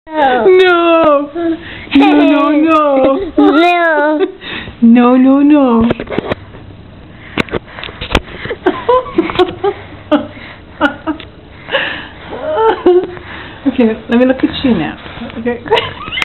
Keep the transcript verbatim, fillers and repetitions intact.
No. No. No, no, no. No. No, no, no. Okay, let me look at you now. Okay.